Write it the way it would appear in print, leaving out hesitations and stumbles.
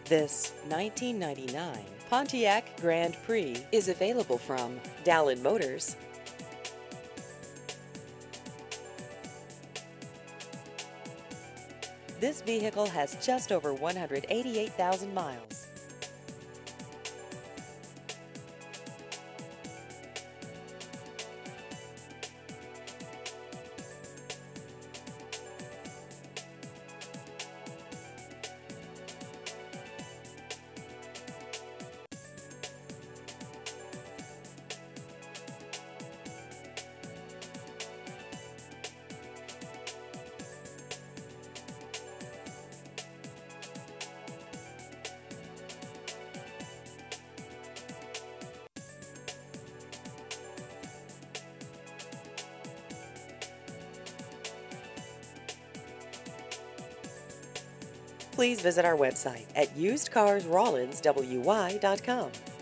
This 1999 Pontiac Grand Prix is available from Dallin Motors. This vehicle has just over 188,000 miles. Please visit our website at usedcarsrawlinswy.com.